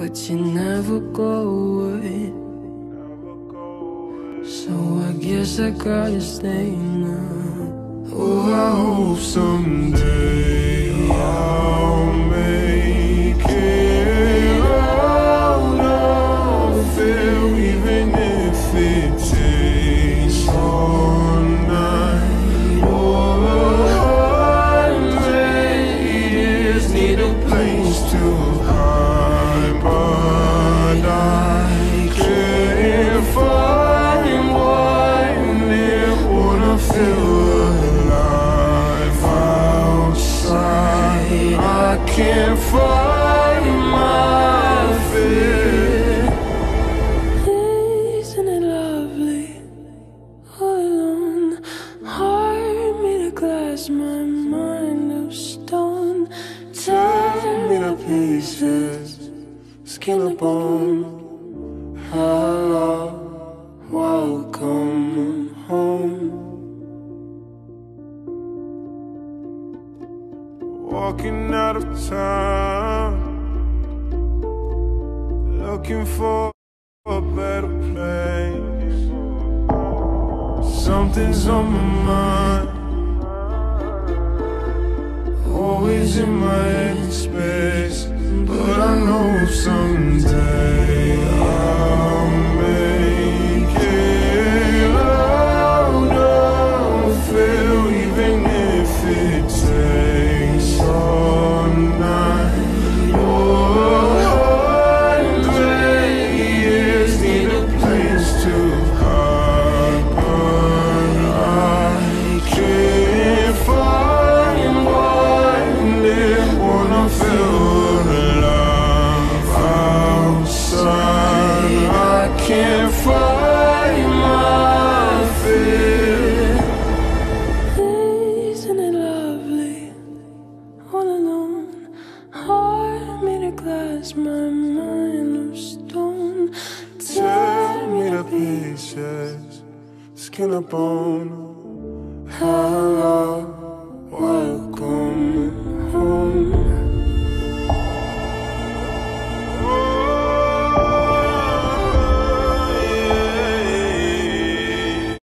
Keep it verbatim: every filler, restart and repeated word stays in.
but you never go away. So I guess I gotta stay now. Oh, I hope someday I'll make it out of it, even if it takes all night or a hundred years. Need a place to hide, but I can't find one. It wanna feel alive outside. I can't find my fear. Isn't it lovely? All alone, heart made of glass, my mind of stone. Tear me to pieces, skin and bone. Hello, welcome home. Walking out of town, looking for a better place. Something's on my mind, always in my head space. But I know someday I'll make it out of it, even if it takes all night or a hundred years. Need a place to hide, but I can't find one. It wanna feel alive outside. I can't find my fear. Isn't it lovely? All alone, heart made of glass, my mind of stone. Tear me to pieces, skin and bone. Hello, welcome.